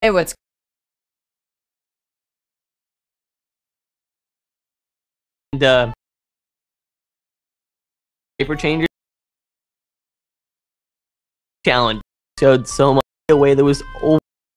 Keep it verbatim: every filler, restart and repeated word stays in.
Hey, what's and uh, paper changer challenge showed so much the way there was